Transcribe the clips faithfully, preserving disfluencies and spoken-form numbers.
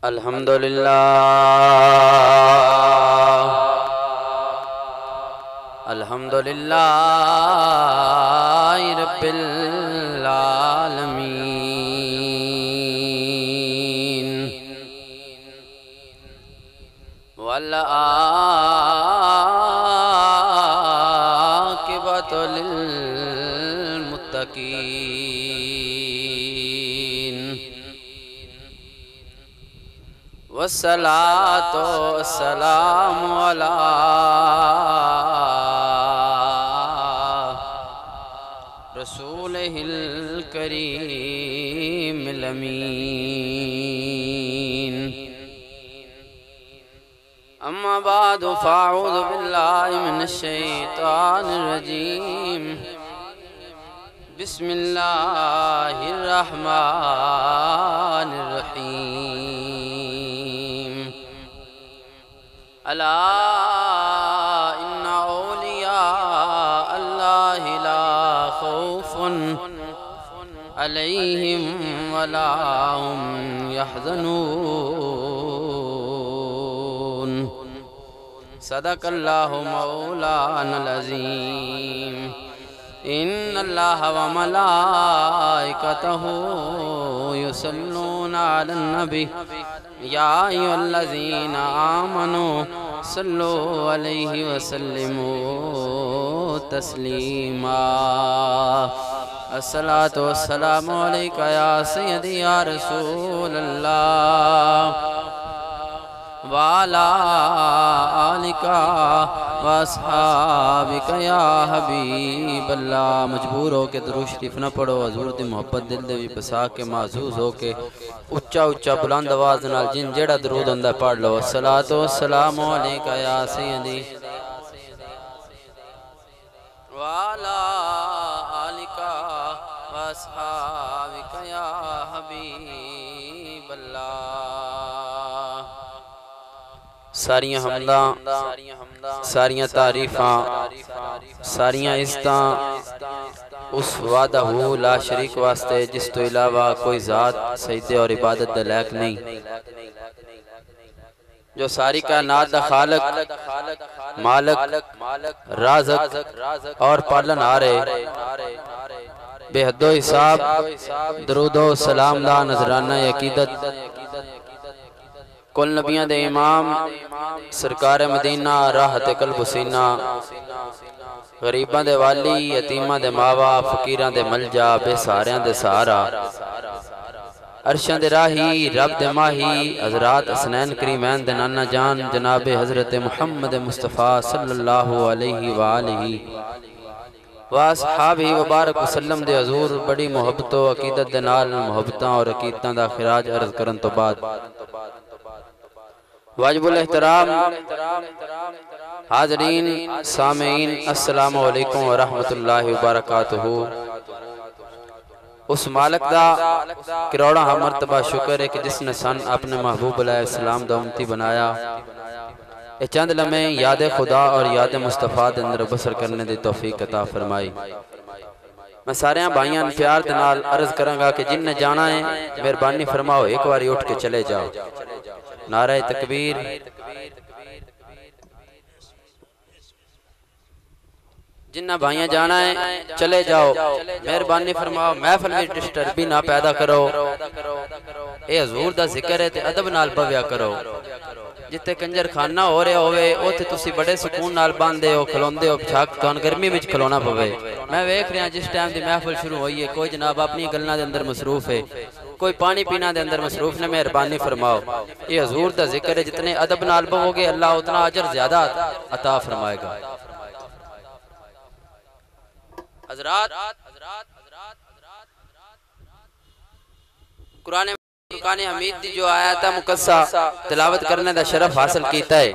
الحمدللہ الحمدللہ رب العالمین والعاقبۃ للمتقین والصلاة والسلام علی رسولہ الکریم الامین اما بعد فاعوذ باللہ من الشیطان الرجیم بسم اللہ الرحمن الرحیم الا ان اولیاء اللہ لا خوف علیہم ولا هم يحزنون صدق اللہ مولانا العظیم ان اللہ وملائکتہ یصلون علی النبی یا ایھا الذین آمنوا صلوا علیہ وسلموا تسلیما الصلاۃ والسلام علیکہ یا سیدی یا رسول اللہ وعلا آلکہ واصحابکہ یا حبیب اللہ۔ مجبور ہو کے درود شریف نہ پڑھو، حضور دی محبت دل دے بھی بسا کے محظوظ ہو کے اچھا اچھا بلند آواز نال جن جیڑا درود ہوندا پڑھ لو۔ الصلاۃ والسلام علیکہ یا سیدی وعلا آلکہ واصحابکہ یا حبیب اللہ۔ ساریاں حمداں، ساریاں تعریفاں، ساریاں عزتاں اس وحدہ لا شریک واسطے جس تو علاوہ کوئی ذات سجدے اور عبادت دے لائق نہیں، جو ساری کائنات دا خالق، مالک، رازق اور پالن ہارے، بے حد و حساب درود و سلام دا نذرانہ عقیدت کل نبیاں دے امام سرکار مدینہ راحت قلب و سینہ غریباں دے والی یتیماں دے ماوا فقیراں دے ملجا بے سہاریاں دے سہارا عرشاں دے راہی رب دے ماہی حضرات حسنین کریمین دے نانا جان جناب حضرت محمد مصطفیٰ صلی اللہ علیہ وآلہ واصحابہ وبارک وسلم دے حضور بڑی محبت و عقیدت دے نال محبتاں اور عقیدتاں دا خراج عرض کرن تو بعد واجب الاحترام حاضرین سامعین السلام علیکم ورحمۃ اللہ وبرکاتہ۔ اس مالک دا کروڑا ہم مرتبہ شکر ہے کہ جس نے سن اپنے محبوب علیہ السلام دا امتی بنایا، اے چند لمحے یاد خدا اور یاد مصطفیٰ دے اندر بسر کرنے دی توفیق عطا فرمائی۔ میں سارے بھائیاں پیار دے نال عرض کروں گا کہ جن نے جانا ہے مہربانی فرماؤ ایک باری اٹھ کے چلے جاؤ۔ نعرہ تکبیر، جنہ بھائیاں جانا ہے چلے جاؤ، مہربانی فرماؤ، محفل میں ڈسٹربی نہ پیدا کرو، اے حضور دا ذکر ہے تے ادب نال پویا کرو۔ جتے کنجر خانہ ہو رہے ہوئے اوتھے تسی بڑے سکون نال باندھے ہو کھلوندے ہو چھاک کان گرمی وچ کھلونا پوے۔ میں ویکھ رہا جس ٹائم دی محفل شروع ہوئی ہے کوئی جناب اپنی گلاں دے اندر مصروف ہے، کوئی پانی پینا دے اندر مصروف نے، مہربانی فرماؤ یہ حضور دا ذکر ہے، جتنے ادب نال پڑھو گے اللہ اتنا اجر زیادہ عطا فرمائے گا۔ حضرات قرآن فرقان حمید دی جو آیات مقدسہ تلاوت کرنے دا شرف حاصل کیتا ہے،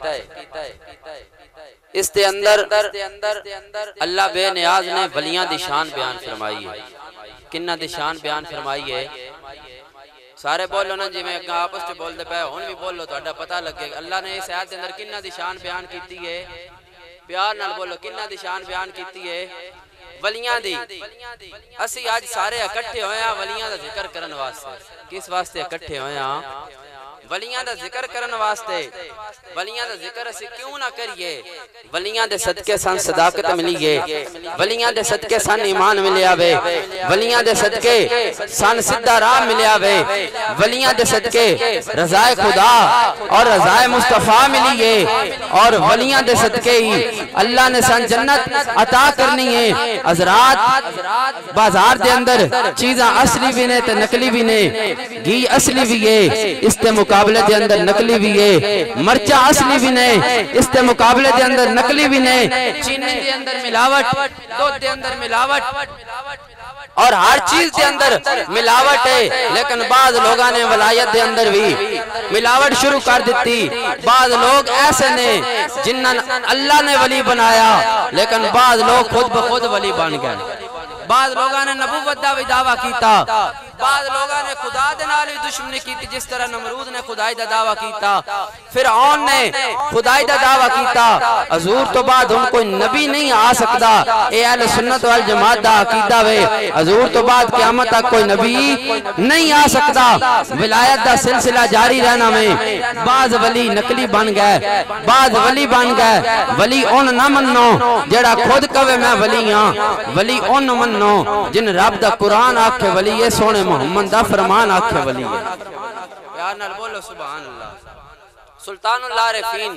اس دے اندر اللہ بے نیاز نے ولیاں دی شان بیان فرمائی ہے۔ کنہ دی شان بیان فرمائی ہے؟ سارے بولو نا جی میں آپس سے بول دے پہ ہون بھی بولو تو اڈا پتہ لگے اللہ نے اس آیت دے اندر کنہ دی شان بیان کیتی ہے؟ پیار نال بولو کنہ دی شان بیان کیتی ہے؟ ولیاں دی اسی آج سارے اکٹھے ہوئے ہیں ولیاں دا ذکر کرن واسطے کس واسطے اکٹھے ہوئے ہیں ولیاں دا ذکر کرن واسطے ولیاں دا ذکر اسی کیوں نہ کریے ولیاں دے صدقے سان صداقت ملیے ولیاں دے صدقے سان ایمان ملے آوے ولیاں دے صدقے سان سدھا راہ ملے آوے ولیاں دے صدقے رضائے خدا اور رضائے مصطفیٰ ملیے اور ولیاں دے صدقے ہی اللہ نے سان جنت عطا کرنی ہے حضرات بازار دے اندر چیزاں اصلی بھی نے تے نقلی بھی نے گھی اصلی بھی ہے اس تے مقابلے دے اندر نقلی بھی ہے مرچہ اصلی بھی نے اس تے مقابلے دے اندر نقلی بھی نے چینی دے اندر ملاوٹ دودھ دے اندر ملاوٹ اور ہر چیز دے اندر ملاوٹ ہے لیکن بعض لوگاں نے ولایت دے اندر بھی ملاوٹ شروع کر دیتی بعض لوگ ایسے نے جنہاں اللہ نے ولی بنایا لیکن بعض لوگ خود بخود ولی بن گئے بعض لوگاں نے نبوت دا دعویٰ کیتا بعض لوگاں نے خدا دے نال بھی دشمنی کیتی جس طرح نمرود نے خدائی دا دعویٰ کیتا فرعون نے خدائی دا دعویٰ کیتا حضور تو بعد ان کوئی نبی نہیں آ سکتا اے اہل سنت والجماعت دا عقیدہ وے حضور تو بعد قیامت تک کوئی نبی نہیں آ سکتا ولایت دا سلسلہ جاری رہنا میں بعض ولی نقلی بن گئے بعض ولی بن گئے ولی ان نہ منو جڑا خود کہے میں ولی ہاں ولی ان منو جن رب دا قرآن آکھے ولی ہے سونے محمد دا فرمان آکھے ولی ہے پیار نال بولو سبحان اللہ سلطان اللہ عارفین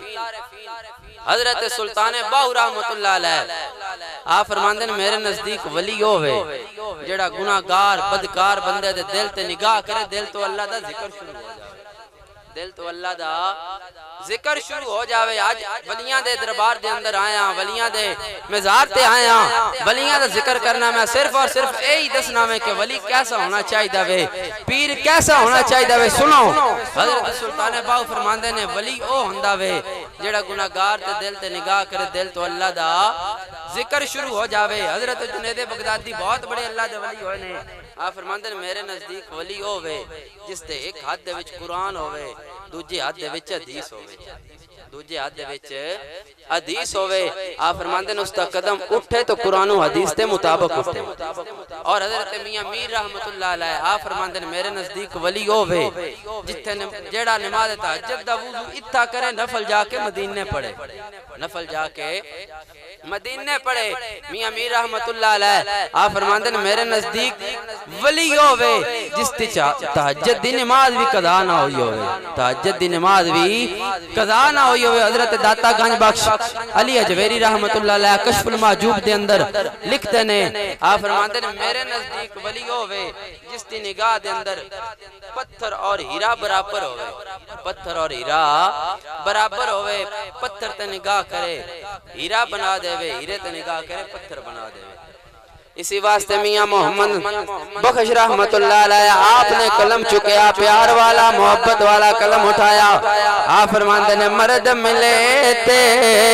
حضرت سلطان باہو رحمت اللہ علیہ آپ فرماندے نے میرے نزدیک ولی ہوئے جڑا گناہگار بدکار بندے دے دل تے نگاہ کرے دل تو اللہ دا ذکر شروع ہو جائے دل تو اللہ دا ذکر شروع ہو جاوے آج ولیاں دے دربار دے اندر آیا ولیاں دے مزار تے آیا ولیاں دا ذکر کرنا میں صرف اور صرف یہی دسنا میں کہ ولی کیسا ہونا چاہیے وے پیر کیسا ہونا چاہیے وے سنو حضرت سلطان باہو فرماندے نے ولی او ہوندا وے جڑا گناہگار تے دل تے نگاہ کرے دل تو اللہ دا ذکر شروع ہو جاوے حضرت جنید بغدادی بہت بڑے اللہ دے ولی ہوئے نے آپ فرماندے نے میرے نزدیک ولی ہووے جس دے ایک ہاتھ دے وچ قرآن ہووے دوجے ہاتھ دے وچ حدیث ہووے دوجے ہاتھ دے وچ حدیث ہووے آپ فرماندے نے اس دا قدم اٹھے تو قرآن و حدیث دے مطابق اٹھے اور حضرت میاں میر رحمت اللہ علیہ آپ فرماندے نے میرے نزدیک ولی ہووے جتھے جیڑا نماز تہجد دا وضو اتھا کرے نفل جا کے مدینے پڑھے نفل جا کے مدینے پڑھے میاں میر رحمت اللہ علیہ آپ فرماندے نے میرے نزدیک ولی ہووے جس تے تہجد دی نماز بھی قضا نہ ہوئی ہوئے تہجد دی نماز بھی قضا نہ ہوئی ہوئے حضرت داتا گنج بخش علی اجویری رحمت اللہ علیہ کشف المحجوب دے اندر لکھتے نے آپ فرماندے نے میرے نزدیک ولی ہووے جس دی نگاہ دے اندر پتھر اور ہیرا برابر ہوئے پتھر اور ہیرا برابر ہوئے پتھر تے نگاہ کرے ہیرا بنا دے وے ہیرے تے نگاہ کرے پتھر بنا دے وے اسی واسطے میاں محمد بخش رحمت اللہ علیہ آپ نے قلم چکیا پیار والا محبت والا قلم اٹھایا آپ فرماندے نے مرد ملے تے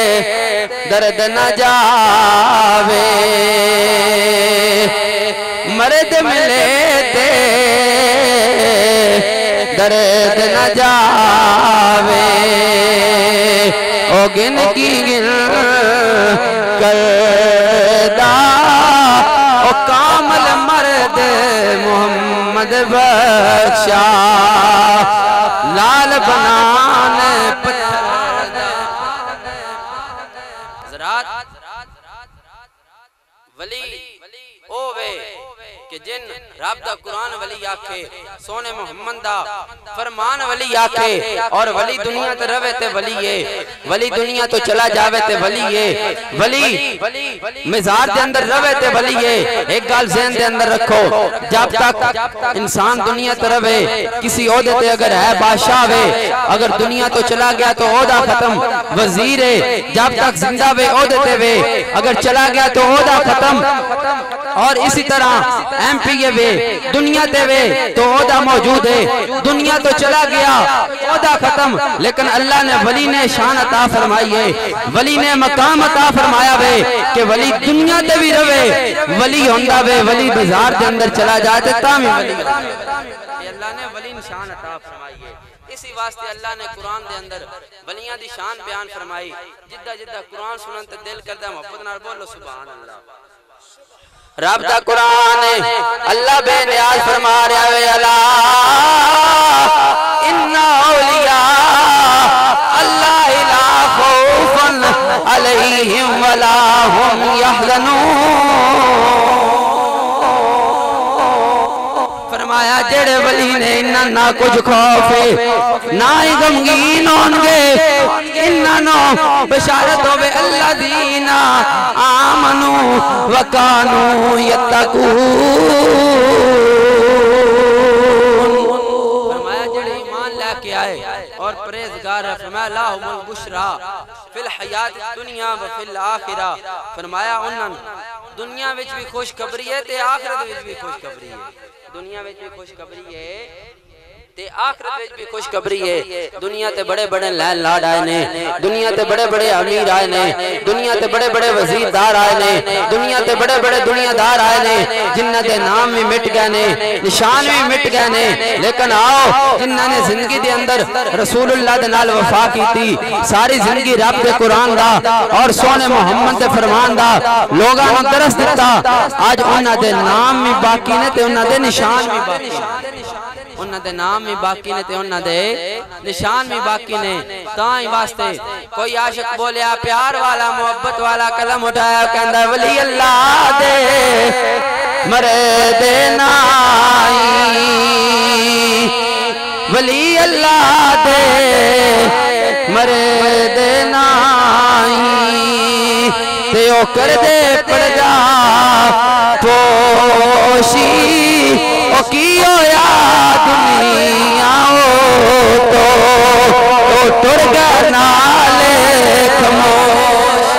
درد نہ جاوے مرد ملے تے درد نہ جاوے او گن کی گن کردہ او کامل مرد محمد بخشا لال بنانے پتھر حضرات ولی اووے کہ جن رب دا قرآن ولی آکھے سونے محمد دا فرمان ولی آکھے اور ولی دنیا تے روے تے ولی ہے ولی دنیا تو چلا جاوے تے ولی ہے ولی مزار دے اندر روے تے ولی ہے ایک گال ذہن دے اندر رکھو جب تک انسان دنیا تے روے کسی عہدے تے اگر ہے بادشاہ وے اگر دنیا تو چلا گیا تو عہدہ ختم وزیر ہے جب تک زندہ وے عہدے تے وے اگر چلا گیا تو عہدہ ختم اور اسی طرح ایم پی اے وے دنیا تے وے تو عہدہ موجود ہے دنیا تو چلا گیا عہدہ ختم لیکن اللہ نے ولی نے شان عطا فرمائی ہے ولی نے مقام عطا فرمایا وے کہ ولی دنیا تے بھی روے ولی ہوندہ وے ولی بازار دے اندر چلا جاتے تامی ولی اللہ نے ولی شان عطا فرمائی ہے اسی واسطے اللہ نے قرآن دے اندر ولیاں دی شان بیان فرمائی جدہ جدہ قرآن سنن تے دل کردہ محبت نال بولو سبحان اللہ رب دا قرآن اللہ بے نیاز فرما رہا ہے اللہ ان اولیاء اللہ لا خوف علیہم ولا هم یحزنون فرمایا جڑے ولی نے انہاں نہ کچھ خوف ہے نہ ہی غمگین ہونگے انہاں نو بشارت ہوئے الذین آمنوا وکانوا یتقون فرمایا جڑے ایمان لے کے آئے اور پریزگار ہے فرمایا لہم البشرا فی الحیات دنیا و فی الآخرہ فرمایا انہاں دنیا وچ بھی خوشخبری ہے تے آخرت وچ بھی خوشخبری ہے دنیا میں بھی خوشخبری ہے تے آخرت میں بھی خوشخبری ہے دنیا تے بڑے بڑے لین لاڈ آئے نے دنیا تے بڑے بڑے امیر آئے نے دنیا تے بڑے بڑے وزیردار آئے نے دنیا تے بڑے بڑے دنیا دار آئے نے جنہ دے نام بھی مٹ گئے نے نشان بھی مٹ گئے نے لیکن آؤ جنہ نے زندگی دے اندر رسول اللہ دے نال وفا کی تھی ساری زندگی رب دے قرآن دا اور سونے محمد دے فرمان دا لوگاں نو درس دیتا آج انہ دے نام بھی باقی نے تے انہ دے نشان بھی باقی انہ دے نام بھی باقی نے تے انہ دے نشان بھی باقی نے تائیں واسطے کوئی عاشق بولیا پیار والا محبت والا کلم اٹھایا کہندہ ولی اللہ دے مرے دے نائی ولی اللہ دے مرے دے نائی تے او کر دے پڑ جا پوشی او کیو یا دنیا تو تو ٹرگا نالے خموش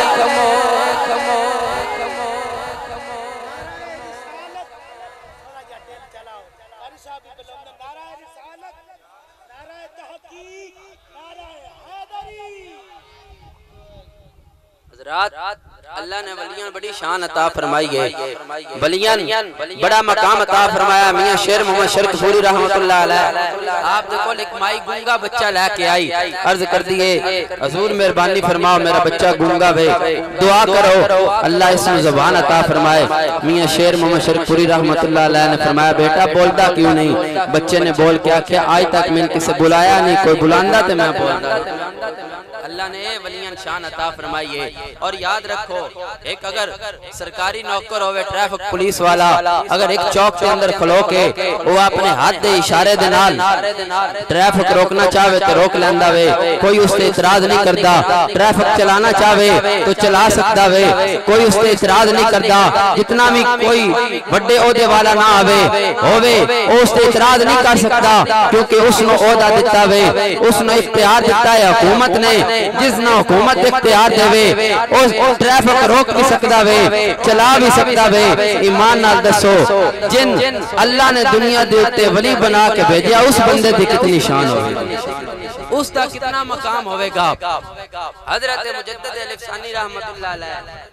حضرات اللہ نے ولیان بڑی شان عطا فرمائی ہے ولیان بڑا مقام عطا فرمایا میاں شیر محمد شرک پوری رحمت اللہ علیہ آپ دیکھو ایک مائی گونگا بچہ لے کے آئی عرض کر دیئے حضور مہربانی فرماؤ میرا بچہ گونگا بھے دعا کرو اللہ اس میں زبان عطا فرمائے میاں شیر محمد شرک پوری رحمت اللہ علیہ نے فرمایا بیٹا بولتا کیوں نہیں بچے نے بول کیا کہ آج تک میں نے کسے بلایا نہیں کوئی بلاندہ تے میں بولتا اللہ نے ولیان شان عطا فرمائی ہے اور یاد رکھو ایک اگر سرکاری نوکر ہوئے ٹریفک پولیس والا اگر ایک چوک کے اندر کھلو کے وہ اپنے ہاتھ دے اشارے دے نال ٹریفک روکنا چاہوے تو روک لیندہ وے کوئی اس تے اعتراض نہیں کردا ٹریفک چلانا چاہوے تو چلا سکتا وے کوئی اس تے اعتراض نہیں کردا جتنا بھی کوئی بڑے عہدے والا نہ آوے ہووے اس تے اعتراض نہیں کر سکتا کیونکہ اس نے عہدہ دیتا وے اس نے اختیار دیتا ہے حکومت نے جس نہ حکومت اختیار دے وے اس ٹریفک روک بھی سکتا وے چلا بھی سکتا وے ایمان نال دسو جن اللہ نے دنیا دیتے ولی بنا کے بھیجیا اس بندے دی کتنی شان ہوگی اس دا کتنا مقام ہوئے گا حضرت مجدد الف ثانی رحمت اللہ علیہ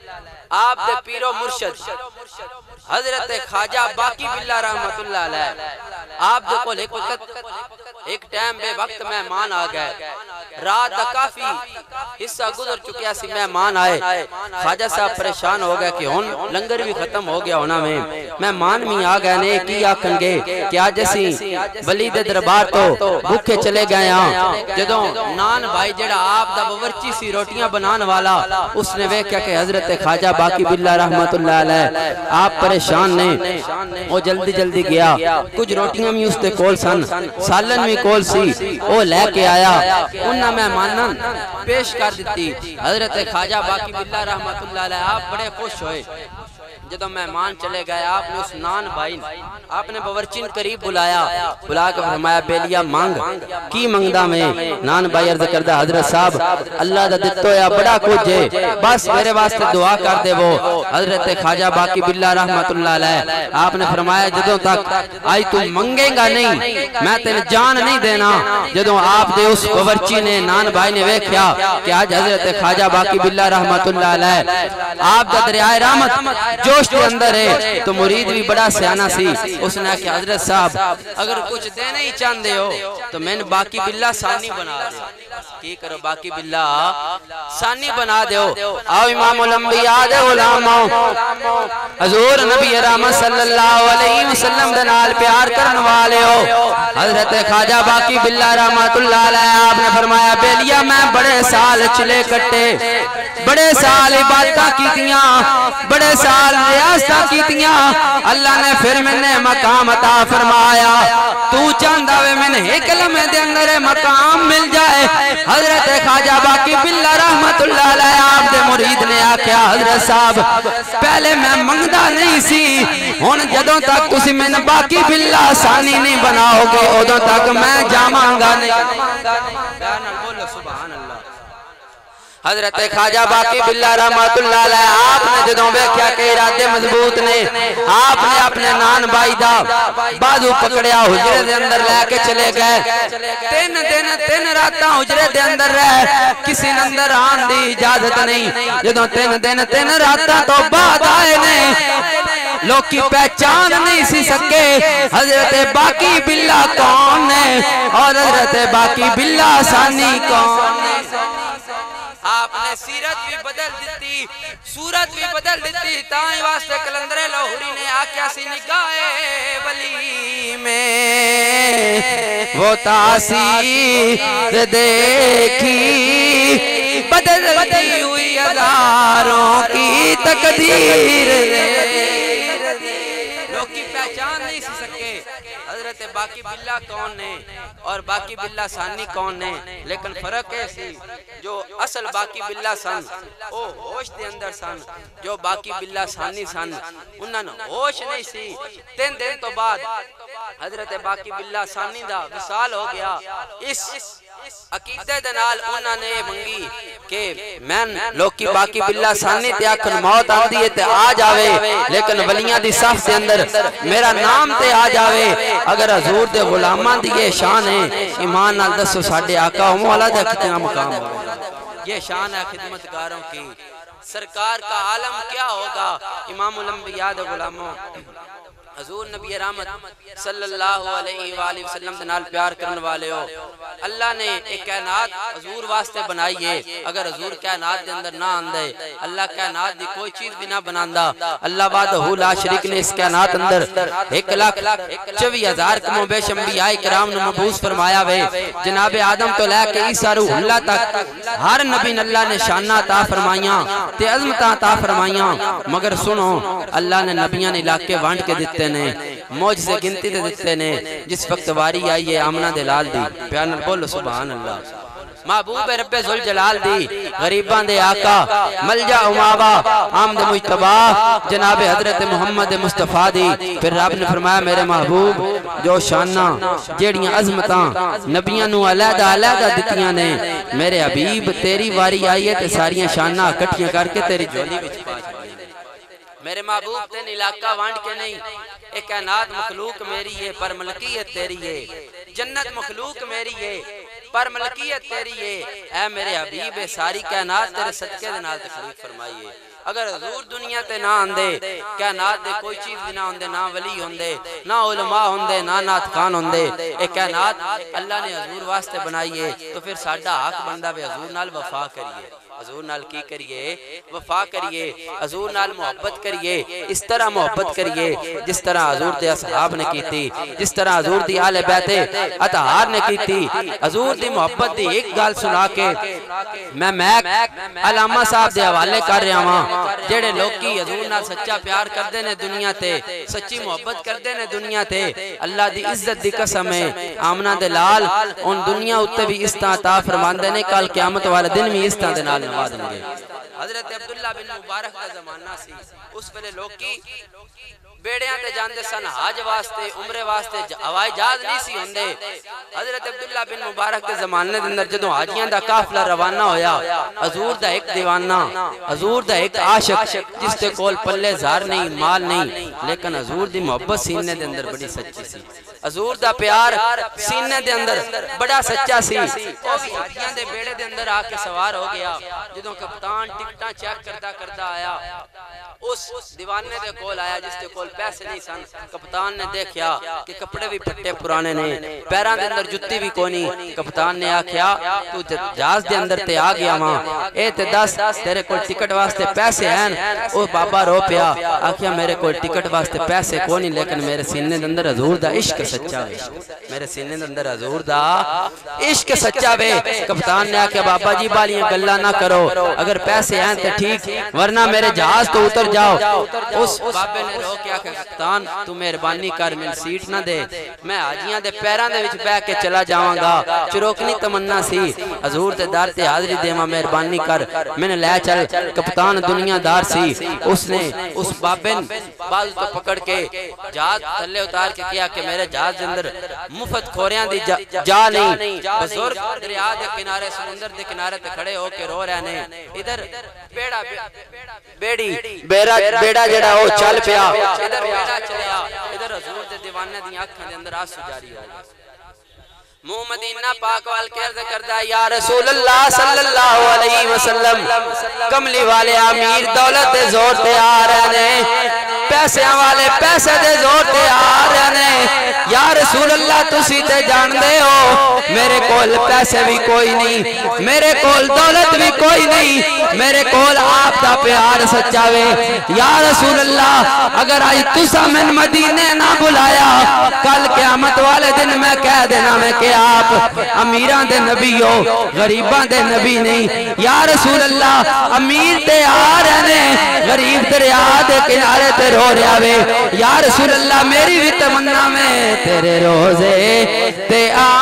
آپ دے پیر و مرشد حضرت خواجہ باقی باللہ رحمت اللہ علیہ آپ دے کو ایک وقت ایک ٹائم بے وقت مہمان آ گئے رات دا کافی حصہ گزر چکیا سی مہمان آئے خواجہ صاحب پریشان ہو گئے کہ ہون لنگر بھی ختم ہو گیا ہونا میں مہمان میں آ گئے نے کی آکھن گے کہ آج اسی ولی دے دربار تو بھوکے چلے گئے ہاں جدوں نان بھائی جڑا آپ دا باورچی سی روٹیاں بنان والا اس نے ویکھیا کہ حضرت خواجہ باقی باللہ رحمت اللہ علیہ آپ پریشان نے وہ جلدی جلدی گیا کچھ روٹیاں بھی اس تے کول سن سالن بھی کول سی وہ لے کے آیا انہاں مہماناں پیش کر دیتی حضرت خواجہ باقی باللہ رحمت اللہ علیہ آپ بڑے خوش ہوئے جدو مہمان چلے گئے آپ نے اس نان بھائی آپ نے باورچین قریب بلایا بلا کے فرمایا بیلیا مانگ کی منگدہ میں نان بھائی عرض کردہ حضرت صاحب اللہ دا دتو یا بڑا کچھ ہے بس میرے واسطے دعا کر دے وہ حضرت خواجہ باقی باللہ رحمت اللہ علیہ آپ نے فرمایا جدو تک آئی تو منگے گا نہیں میں تیرے جان نہیں دینا جدو آپ دے اس باورچی نے نان بھائی نے ویکھیا کہ آج حضرت خواجہ باقی باللہ رحمت اللہ علیہ آپ دا دریائے رحمت جوش کے اندر ہے تو مرید بھی بڑا سیانہ سی اس نے کہ حضرت صاحب اگر کچھ دینے ہی چاندے ہو تو میں نے باقی باللہ ثانی بنا دیا کی کرو باقی باللہ ثانی بنا دیو آو امام الانبیاء دے غلاموں حضور نبی رحمت صلی اللہ علیہ وسلم دنال پیار کرن والے ہو حضرت خواجہ باقی باللہ رحمت اللہ علیہ آپ نے فرمایا بیلیا میں بڑے سال چلے کٹے بڑے سال عبادتہ کیتیاں بڑے سال ریاستہ کیتیاں اللہ نے پھر میں نے مقام عطا فرمایا تو چاندہ وے میں نے ایک لمحے دے اندر مقام مل جائے حضرت خواجہ باقی باللہ رحمت اللہ علیہ آپ دے مرید نے آکھیا حضرت صاحب پہلے میں منگدہ نہیں سی ہون جدوں تک تسی میں نے باقی باللہ ثانی نہیں بناؤ گے ادوں تک میں جاماں گا نہیں بولو سبحان اللہ حضرت خواجہ باقی باللہ رحمت اللہ علیہ آپ نے جدوں بیکھیا کہ ارادے مضبوط نے آپ نے اپنے نان بائی دا بازو پکڑیا حجرے دے اندر لے کے چلے گئے تین دن تین راتاں حجرے دے اندر رہ کسی اندر آن دی اجازت نہیں جدوں تین دن تین راتاں تو بعد آئے نے لوگ کی پہچان نہیں سی سکے حضرت باقی باللہ کون ہے اور حضرت باقی باللہ ثانی کون ہے آپ نے سیرت بھی بدل دیتی صورت بھی بدل دیتی تائیں واسطے کلندر لاہوری نے آکیا سی نگاہ ولی میں وہ تاثیر دیکھی بدلتی ہوئی ہزاروں کی تقدیر لوگ کی پہچان نہیں سی سکے حضرت باقی باللہ کون نے اور باقی باللہ ثانی کون نے لیکن فرق ہے سی جو اصل باقی باللہ سن او ہوش دے اندر سن جو باقی باللہ ثانی سن انہاں نے ہوش نہیں سی تین دن تو بعد حضرت باقی باللہ ثانی دا وصال ہو گیا اس عقیدے دنال انہاں نے منگی کہ میں لوگ کی باقی باللہ ثانی تے آکھن موت آن دیئے تے آ جاوے لیکن ولیاں دی صف دے اندر میرا نام تے آ جاوے اگر حضور دے غلامان دی یہ شان ہے ایمان نال دسو ساڑھے آقا ہوں والا دے کتنا مقام ہوگا یہ شان ہے خدمتگاروں کی سرکار کا عالم کیا ہوگا امام الانبیاء دے غلاموں حضور نبی رحمت صلی اللہ علیہ وآلہ وسلم دنال پیار کرنے والے ہو اللہ نے ایک کائنات حضور واسطے بنائی ہے اگر حضور کائنات دے اندر نہ آندے اللہ کائنات دی کوئی چیز بھی نہ بناندہ اللہ وحدہ لا شریک نے اس کائنات اندر ایک لاکھ چوی ہزار کموں بے انبیاء کرام نے مبعوث فرمایا وے جناب آدم تو لے کے عیسیٰ روح اللہ تک ہر نبی اللہ نے شانہ عطا فرمائیاں تے عظمتاں عطا فرمائیاں مگر سنو اللہ نے نبیاں نے علاقے وانٹ کے دیتے نے موجزے گنتی دے دیتے نے جس وقت واری آئی ہے آمنہ دلال دی پیانر بولو سبحان اللہ محبوب رب ذوالجلال دی غریبان دے آقا ملجا امابا آمد مجتبا جناب حضرت محمد مصطفیٰ دی پھر رب نے فرمایا میرے محبوب جو شانہ جیڑیاں عظمتاں نبیاں نو علیدہ علیدہ دتیاں نے میرے حبیب تیری واری آئی ہے تے ساریاں شانہ کٹیاں کر کے تیری جولی بچ پاس میرے محبوب تین علاقہ وانڈ کے نہیں ایک کائنات مخلوق میری ہے پر ملکیت تیری ہے جنت مخلوق میری ہے پر ملکیت تیری ہے اے میرے حبیب ساری کائنات تیرے صدقے دنال تخلیق فرمائیے اگر حضور دنیا تے نہ آندے کائنات دے کوئی چیز بھی نہ ہوندے نہ ولی ہوندے نہ علماء ہوندے نہ نات خان ہوندے ایک کائنات اللہ نے حضور واسطے بنائیے تو پھر ساڑھا حق بندہ بے حضور نال وفا کریے حضور نال کی کریے وفا کریے حضور نال محبت کریے اس طرح محبت کریے جس طرح حضور دے اصحاب نے کی تھی جس طرح حضور دی آل بیت اطہار نے کی تھی حضور دی محبت دی ایک گال سنا کے میں میک علامہ صاحب دے حوالے کر رہا ہوں جیڑے لوگ کی حضور نال سچا پیار کر دینے دنیا تے سچی محبت کر دینے دنیا تے اللہ دی عزت دی قسم ہے آمنہ دلال ان دنیا اتے بھی اس طرح عطا فرمان دینے کال قیامت والے دن بھی اس طرح دلال نواز دیں حضرت عبداللہ بن مبارک کا زمانہ سی اس پہلے لوگ کی بیڑیاں تے جاندے سن حاج واسطے عمرے واسطے ہوائی جہاز نہیں سی ہوندے حضرت عبداللہ بن مبارک کے زمانے دے اندر جدوں حاجیاں دا قافلہ روانہ ہویا حضور دا ایک دیوانہ حضور دا ایک عاشق جس تے کول پلے زار نہیں مال نہیں لیکن حضور دی محبت سینے دے اندر بڑی سچی سی حضور دا پیار سینے دے اندر بڑا سچا سی وہ بھی حاجیاں دے بیڑے دے اندر آ کے سوار ہو گیا جدوں کپتان ٹکٹاں چیک کرتا کرتا آیا اس دیوانے دے کول آیا جس تے کول پیسے نہیں سن کپتان نے دیکھیا کہ کپڑے بھی پھٹے پرانے نے پیران دے اندر جتی بھی کونی کپتان نے آکھیا تو جہاز دے اندر تے آ گیا ماں اے تے دس تیرے کول ٹکٹ واسطے پیسے ہیں او بابا رو پیا آکھیا میرے کول ٹکٹ واسطے پیسے کونی لیکن میرے سینے دے اندر حضور دا عشق سچا وے میرے سینے دے اندر حضور دا عشق سچا وے کپتان نے آکھیا بابا جی بالیاں گلا نہ کرو اگر پیسے ہیں تے ٹھیک ورنہ میرے جہاز تو اتر جاؤ اس بابے نے رو کے آکھیا کپتان تو مہربانی کر میں سیٹ نہ دے میں حاجیاں دے پیران دے وچ بیٹھ کے چلا جاواں گا چروکنی تمنا سی حضور تے دار تے حاضری دیواں مہربانی کر میں نے لے چل کپتان دنیا دار سی اس نے اس بابے بازو تو پکڑ کے جہاز تھلے اتار کے کیا کہ میرے جہاز دے اندر مفت کھوریاں دی جا نہیں بزرگ دریا دے کنارے سمندر دے کنارے تے کھڑے ہو کے رو رہے نے ادھر بیڑا بیڑی بیڑا بیڑا جڑا او چل پیا ادھر بیڑا چلیا ادھر حضور دے دیوانے دی آنکھاں دے اندر آنسو جاری ہو گئے منہ مدینہ پاک وال کے عرض کردہ یا رسول اللہ صلی اللہ علیہ وسلم کملی والے امیر دولت دے زور تے آ رہے نے پیسے والے پیسے دے زور تے آ رہے نے یا رسول اللہ تسی تے جان دے ہو میرے کول پیسے بھی کوئی نہیں میرے کول دولت بھی کوئی نہیں میرے کول آپ دا پیار سچا وے یا رسول اللہ اگر آئی تسا من مدینے نہ بلایا کل قیامت والے دن میں کہہ دینا میں کہ آپ امیران دے نبی ہو غریبان دے نبی نہیں یا رسول اللہ امیر تے آ رہے غریب دریا دے کنارے تے رو رہا وے یا رسول اللہ میری بھی تمنا میں تیرے روزے تے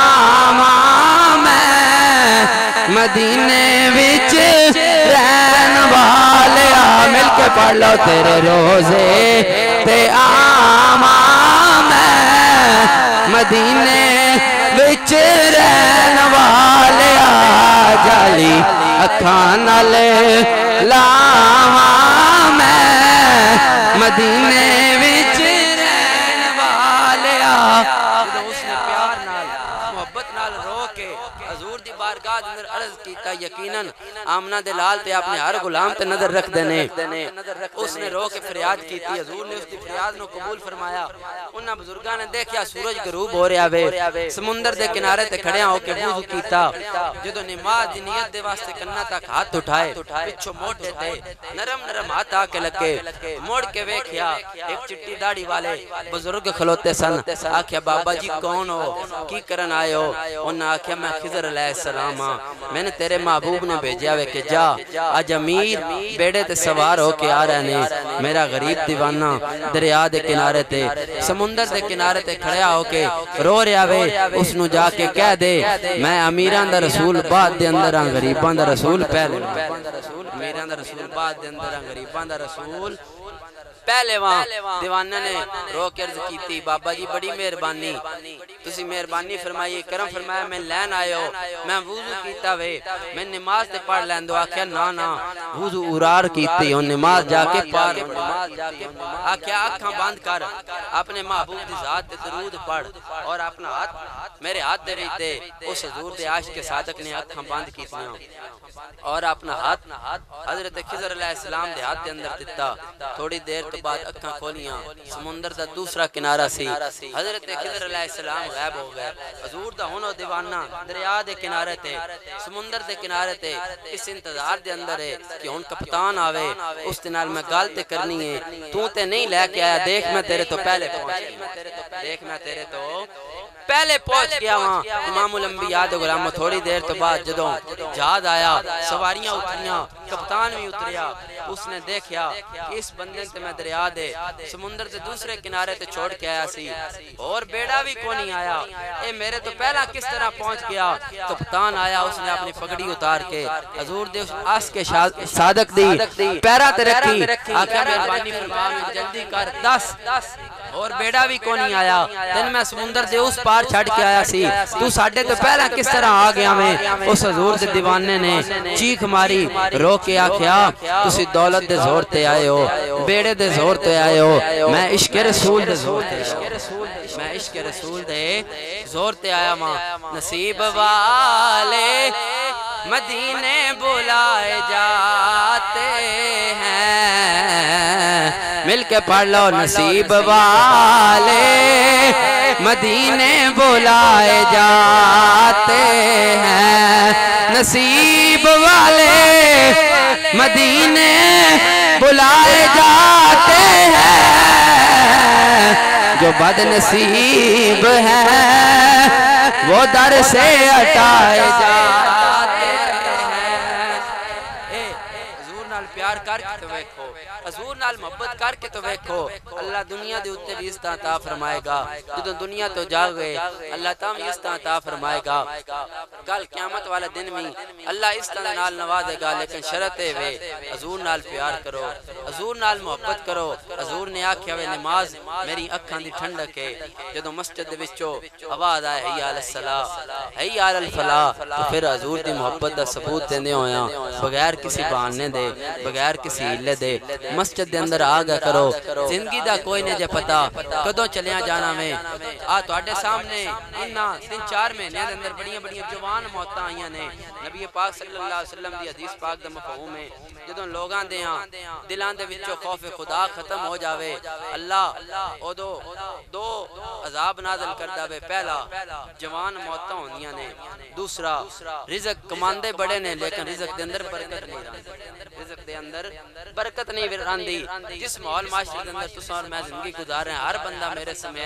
آماں میں مدینے وچ رہن والے مل کے پڑھ لو تیرے روزے تے آماں میں مدینے وچ رہن والے جالی اکھان لاواں میں مدینے وچ رہن والے اس نے پیار نال محبت نال رو کے حضور دی بارگاہ اندر عرض کیتا یقیناً آمنہ دلال تے اپنے ہر غلام تے نظر رکھ دینے اس نے رو کے فریاد کیتی حضور نے اس دی فریاد نو قبول فرمایا انہاں بزرگاں نے دیکھیا سورج غروب ہو رہا وے سمندر دے کنارے تے کھڑیاں ہو کے وضو کیتا جدو نماز دی نیت دے واسطے کنا تک ہاتھ اٹھائے پچھو موٹے تے نرم نرم ہاتھ آ کے لگے موڑ کے ویکھیا ایک چٹی داڑھی والے بزرگ کھلوتے سن آکھیا بابا جی کون ہو کی کرن آئے ہو انہاں آکھیا میں خضر علیہ السلام ہاں میں نے تیرے محبوب نے بھیجیا وے کہ جا آج امیر بیڑے تے سوار ہو کے آ رہے نے میرا غریب دیوانہ دریا دے کنارے تے سمندر دے کنارے تے کھڑیا ہو کے رو رہا وے اس نو جا کے کہہ دے میں امیران دا رسول بعد دے اندر ہاں غریبان دا رسول پہلے امیران دا رسول بعد دے اندر ہاں غریبان دا رسول پہلے وہاں دیوانہ نے رو کے عرض کیتی بابا جی بڑی مہربانی تسی مہربانی فرمائی کرم فرمایا میں لین آئے ہو میں وضو کیتا وے میں نماز تے پڑھ لین دو آکھیا نا نا وضو ارار کیتی ہوں نماز جا کے پار آکھیا آنکھاں بند کر اپنے محبوب دی ذات تے درود پڑھ اور اپنا ہاتھ میرے ہاتھ دے وچ دے اس حضور دے عاشق صادق نے آنکھاں بند کیتیاں اور اپنا ہاتھ حضرت خضر علیہ السلام دے ہاتھ دے اندر دیتا تھوڑی دیر تو بعد اکھاں کھولیاں سمندر دا دوسرا کنارہ سی حضرت خضر علیہ السلام غائب ہو گئے حضور دا ہونو دیوانہ دریا دے کنارے تے سمندر دے کنارے تے اس انتظار دے اندر ہے کہ ہون کپتان آوے اس دنال میں گالتے کرنی ہے تو تے نہیں لے کے آیا دیکھ میں تیرے تو پہلے پہنچ گیا دیکھ میں تیرے تو پہلے پہنچ گیا وہاں امام الانبیاء دے غلاموں تھوڑی دیر تو بعد جدوں جہاد آیا سواریاں اتریاں کپتان بھی اتریا اس نے دیکھیا کہ اس بندے تے میں دریا دے سمندر سے دوسرے کنارے تے چھوڑ کے آیا سی اور بیڑا بھی کو نہیں آیا اے میرے تو پہلا کس طرح پہنچ گیا کپتان آیا اس نے اپنی پگڑی اتار کے حضور دے اس کے صادق دی پیرا تے رکھی آکھیا مہربانی فرما جلدی کر دس اور بیڑا بھی کو نہیں آیا دن میں سمندر دے اس پار چھڑ کے آیا سی تو ساڑھے تو پہلا کس طرح آ گیا میں اس حضور دے دیوانے نے چیخ ماری رو کے آکھیا تسی دولت دے زور تے آئے ہو بیڑے دے زور تے آئے ہو میں عشق رسول دے زور تے میں عشق رسول دے زور تے آیا ماں نصیب والے مدینے بلائے جاتے ہیں، مل کے پڑھ لو نصیب والے مدینے بلائے جاتے ہیں، نصیب والے مدینے بلائے جاتے ہیں، جو بد نصیب ہیں وہ در سے ہٹائے جاتے ہیں۔ اے حضور نال پیار کر کے تو ویکھو، حضور نال محبت کر کے تو ویکھو، اللہ دنیا دے اتے بھی عزت عطا فرمائے گا، جدوں دنیا تو جا گئے اللہ تاں بھی عزت عطا فرمائے گا، کل قیامت والا دن میں اللہ عزت نال نوازے گا، لیکن شرط ہے وے حضور نال پیار کرو، حضور نال محبت کرو۔ حضور نے آکھیا وے نماز میری اکھاں دی ٹھنڈک ہے، جدوں مسجد دے وچوں آواز آئے حی علی الصلاۃ حی علی الفلاح، تو پھر حضور دی محبت دا ثبوت دیندے ہویاں بغیر کسی بہانے دے بغیر کسی ہیلے دے مسجد دے اندر آ گیا کرو۔ زندگی دا کوئی نہیں جے پتا کدوں چلیاں جانا میں، آ تواڈے سامنے انہاں تین چار مہینے دے اندر بڑیاں بڑیاں جوان موتاں آئیاں نے۔ نبی پاک صلی اللہ علیہ وسلم دی حدیث پاک دا مفہوم ہے جدوں لوگاں دے ہاں دلاں دے وچوں خوف خدا ختم ہو جاوے، اللہ او دو دو عذاب نازل کردا وے، پہلا جوان موتاں ہوندیاں نے، دوسرا رزق کماندے بڑے نے لیکن رزق دے اندر برکت نہیں رہندی، رزق دے اندر برکت نہیں رہندی۔ جس ماحول معاشرے دے اندر تساں اور میں زندگی گزار رہے ہیں، ہر بندہ میرے سمیت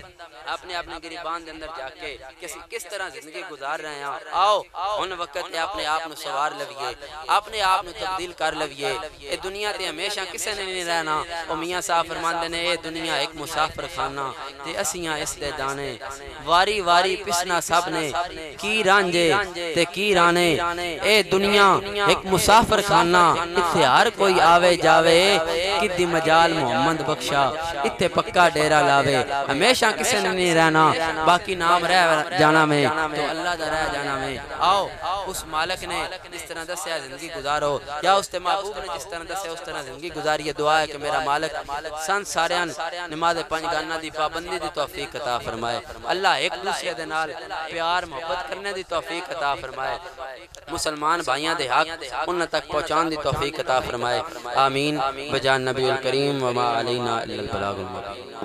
اپنے اپنے گریبان دے اندر جا کے کسی کس طرح زندگی گزار رہے ہیں، آؤ ان وقت ہے اپنے آپ نو سوار لویے، اپنے آپ نو تبدیل کر لویے۔ اے دنیا تے ہمیشہ کسے نے نہیں رہنا، او میاں صاحب فرماندے نے اے دنیا ایک مسافر خانہ تے اسیاں اس دے دانے، واری واری پسنا سب نے کی رانجے تے کی رانے، اے دنیا ایک مسافر خانہ، اتھے ہر کوئی آوے جاوے، کدی مجال محمد بخشا اتھے پکا ڈیرا لاوے، ہمیشہ کسے نے نہیں رہنا، باقی نام رہ جانا میں تو اللہ دا رہ جانا میں۔ آؤ اس مالک نے جس طرح دسیا زندگی گزارو، یا اس تے محبوب نے جس طرح دسیا اس طرح زندگی گزاری۔ دعا ہے کہ میرا مالک سن ساریان نماز پنج گانا دی پابندی دی توفیق عطا فرمائے، اللہ ایک دوسرے دے نال پیار محبت کرنے دی توفیق عطا فرمائے، مسلمان بھائیاں دے حق انہاں تک پہنچان دی توفیق عطا فرمائے، آمین بجان نبی الکریم وما علینا الا البلاغ المبین۔